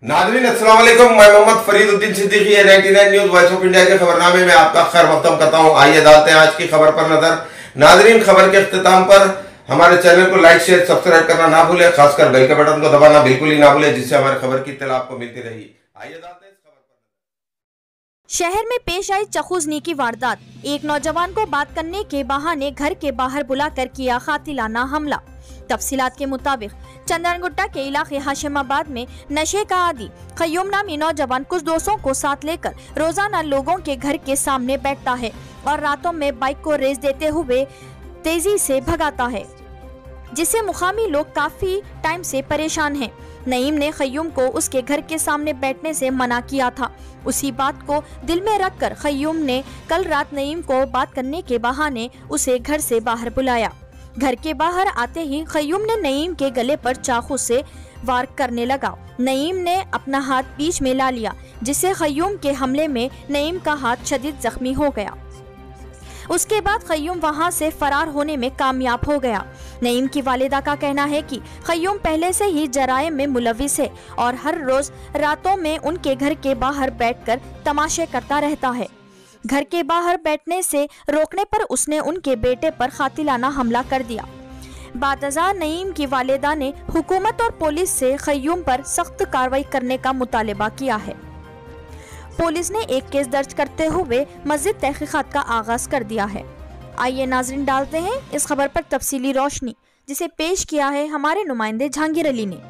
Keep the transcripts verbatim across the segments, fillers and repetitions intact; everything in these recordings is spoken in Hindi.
नाज़रीन अस्सलाम वालेकुम। मैं मोहम्मद फरीदुद्दीन सिद्दीकी है ninety nine news voice of India के खबरनामे में आपका खैर मक़दम करता हूँ। आइए डालते हैं आज की खबर पर नजर। नाज़रीन, खबर के अख्तिताम पर हमारे चैनल को लाइक शेयर सब्सक्राइब करना ना भूले, खासकर बेल के बटन को दबाना बिल्कुल ही ना भूले, जिससे हमारे खबर की इत्तला आपको मिलती रहेगी। आइए डालते हैं इस खबर पर। शहर में पेश आई चखुजनी की वारदात। एक नौजवान को बात करने के बहाने घर के बाहर बुलाकर किया कातिलाना हमला। तफसीलात के मुताबिक चंदनगुट्टा के इलाके हाशिमाबाद में नशे का आदि खयूम नामी नौजवान कुछ दोस्तों को साथ लेकर रोजाना लोगों के घर के सामने बैठता है और रातों में बाइक को रेस देते हुए तेजी से भगाता है, जिससे मुकामी लोग काफी टाइम से परेशान हैं। नईम ने खयूम को उसके घर के सामने बैठने से मना किया था। उसी बात को दिल में रखकर खयूम ने कल रात नईम को बात करने के बहाने उसे घर से बाहर बुलाया। घर के बाहर आते ही खयूम ने नईम के गले पर चाकू से वार करने लगा। नईम ने अपना हाथ बीच में ला लिया, जिससे खयूम के हमले में नईम का हाथ शदीद जख्मी हो गया। उसके बाद खयूम वहां से फरार होने में कामयाब हो गया। नईम की वालिदा का कहना है कि खयूम पहले से ही जराइम में मुलविस है और हर रोज रातों में उनके घर के बाहर बैठकर तमाशे करता रहता है। घर के बाहर बैठने से रोकने पर उसने उनके बेटे पर कातिलाना हमला कर दिया। बादशाह नईम की वालिदा ने हुकूमत और पुलिस से खयूम पर सख्त कार्रवाई करने का मुतालबा किया है। पुलिस ने एक केस दर्ज करते हुए मज़ीद तहकीकात का आगाज कर दिया है। आइए नाज़रीन, डालते हैं इस खबर पर तफसीली रोशनी, जिसे पेश किया है हमारे नुमाइंदे जहांगीर अली ने।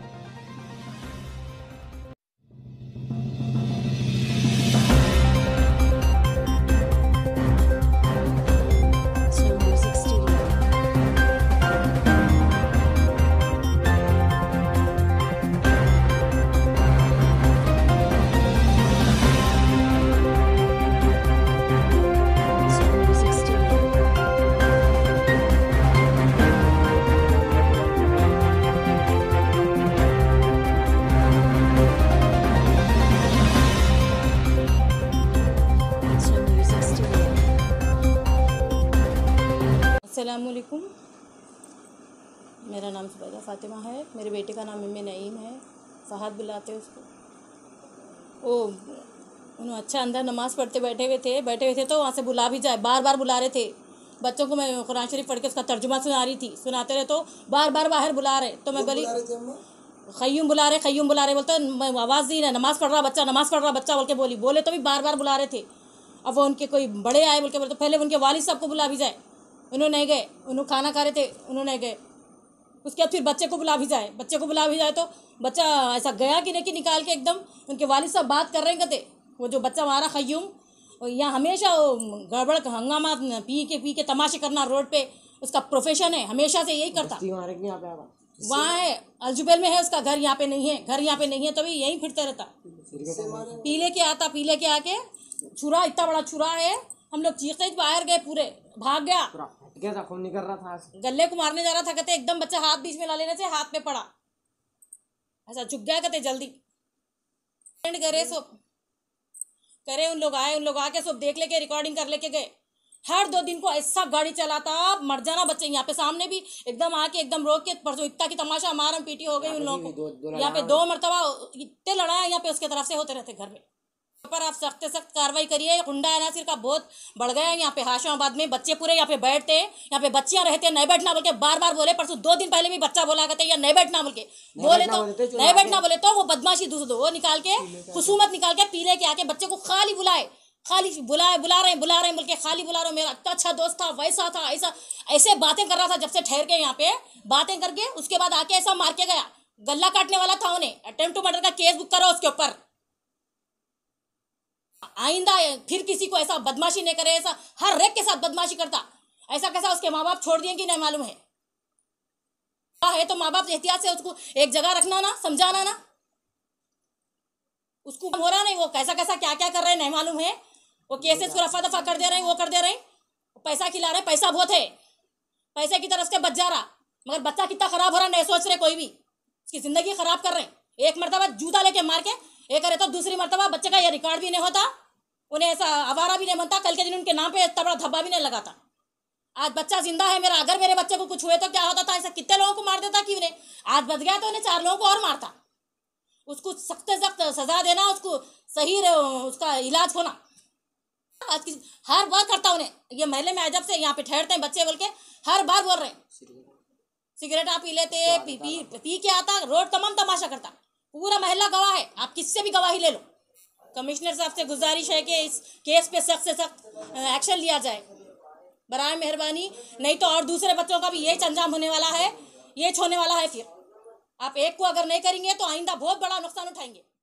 अस्सलामुअलैकुम, मेरा नाम सुबैदा फ़ातिमा है। मेरे बेटे का नाम इम्मे नईम है, फ़हद बुलाते हैं उसको। ओ उन्होंने अच्छा अंदर नमाज़ पढ़ते बैठे हुए थे बैठे हुए थे तो वहाँ से बुला भी जाए, बार बार बुला रहे थे बच्चों को। मैं कुरान शरीफ पढ़ के उसका तर्जुमा सुना रही थी, सुनाते रहे तो बार बार बाहर बुला रहे। तो मैं बोली खयूम बुला रहे खयूम बुला रहे बोलते, मैं आवाज़ दी ना, नमाज़ पढ़ रहा बच्चा नमाज़ पढ़ रहा बच्चा बोल के बोली बोले तो भी बार बार बुला रहे थे। अब वो उनके कोई बड़े आए बोल के बोलते, पहले उनके वालिद साहब को बुला भी जाए, उन्होंने नहीं गए। उन्होंने खाना खा रहे थे, उन्होंने गए। उसके बाद फिर बच्चे को बुला भी जाए बच्चे को बुला भी जाए तो बच्चा ऐसा गया कि नहीं कि निकाल के एकदम उनके वालिद साहब बात कर रहे हैं। कहते वो जो बच्चा हमारा खयूम यहाँ हमेशा वो गड़बड़ हंगामा पी के पी के तमाशे करना रोड पे उसका प्रोफेशन है, हमेशा से यही करता। वहाँ है अलजुबेल में है उसका घर, यहाँ पे नहीं है। घर यहाँ पे नहीं है तो भी यहीं फिरते रहता, पी ले के आता पी ले के आके छुरा, इतना बड़ा छुरा है। हम लोग चीखते बाहर गए, पूरे भाग गया, था खून निकल रहा था, गले को मारने जा रहा था। कहते एकदम बच्चा हाथ बीच में ला लेने से हाथ पे पड़ा, ऐसा झुक गया। कहते जल्दी करे सब करे उन लोग आए, उन लोग आके सब देख लेके रिकॉर्डिंग कर लेके गए। हर दो दिन को ऐसा गाड़ी चलाता, मर जाना बच्चे। यहाँ पे सामने भी एकदम आके एकदम रोक के परसों इतना की तमाशा मारम पीटी हो गई उन लोगों को। यहाँ पे दो मरतबा इतने लड़ाई यहाँ पे उसके तरफ से होते रहते घर में। पर आप सख्त से सख्त कार्रवाई करिए। गुंडा अनासिर का बहुत बढ़ गया है यहाँ पे हाशिमाबाद में। बच्चे पूरे यहाँ पे बैठते हैं, यहाँ पे बच्चियां रहते हैं, नहीं बैठना बोल के बार बार बोले। परसों दो दिन पहले भी बच्चा बोला करते या नहीं बैठना बोल के बोले तो नहीं बैठना बोले तो वो बदमाशी दूसरे वो निकाल के खुसूमत निकाल के पीले के आके बच्चे को खाली बुलाए खाली बुलाए बुला रहे बुला रहे बोल के खाली बुला रहे। मेरा इतना अच्छा दोस्त था, वैसा था, ऐसा ऐसे बातें कर रहा था जब से ठहर के यहाँ पे बातें करके उसके बाद आके ऐसा मार के गया। गला काटने वाला था, उन्हें अटेम्प्ट टू मर्डर का केस बुक करो उसके ऊपर। आइंदा फिर किसी को ऐसा बदमाशी नहीं करे, ऐसा हर रेक के साथ बदमाशी करता। ऐसा कैसा उसके माँ बाप छोड़ दिए कि नहीं मालूम है है तो माँ बाप एहतियात से उसको एक जगह रखना ना, समझाना ना। उसको हो रहा नहीं, वो कैसा कैसा क्या क्या कर रहे हैं नहीं मालूम है। वो केसेस को रफा दफा कर दे रहे हैं, वो कर दे रहे हैं, पैसा खिला रहे हैं। पैसा बहुत है, पैसे की तरफ से बच जा रहा, मगर बच्चा कितना खराब हो रहा नहीं सोच रहे कोई भी। उसकी जिंदगी खराब कर रहे हैं। एक मरतबा जूता लेके मार के एक करे तो दूसरी मरतबा बच्चे का ये रिकॉर्ड भी नहीं होता, उन्हें ऐसा आवारा भी नहीं बनता। कल के दिन उनके नाम पे इतना बड़ा धब्बा भी नहीं लगाता। आज बच्चा जिंदा है मेरा, अगर मेरे बच्चे को कुछ हुए तो क्या होता था? ऐसा कितने लोगों को मार देता कि उन्हें आज बच गया तो उन्हें चार लोगों को और मारता। उसको सख्त से सख्त सजा देना, उसको सही उसका इलाज होना। आज की हर बार करता उन्हें, ये महल्ले में जब से यहाँ पे ठहरते हैं बच्चे बोल के हर बार बोल रहे हैं सिगरेट आप पी लेते, पी पी पी के आता, रोड तमाम तमाशा करता, पूरा महल्ला गवाह है, आप किससे भी गवाही ले लो। कमिश्नर साहब से गुजारिश है कि इस केस पे सख्त से सख्त एक्शन लिया जाए बराए मेहरबानी, नहीं तो और दूसरे बच्चों का भी यही अंजाम होने वाला है, ये होने वाला है। फिर आप एक को अगर नहीं करेंगे तो आइंदा बहुत बड़ा नुकसान उठाएंगे।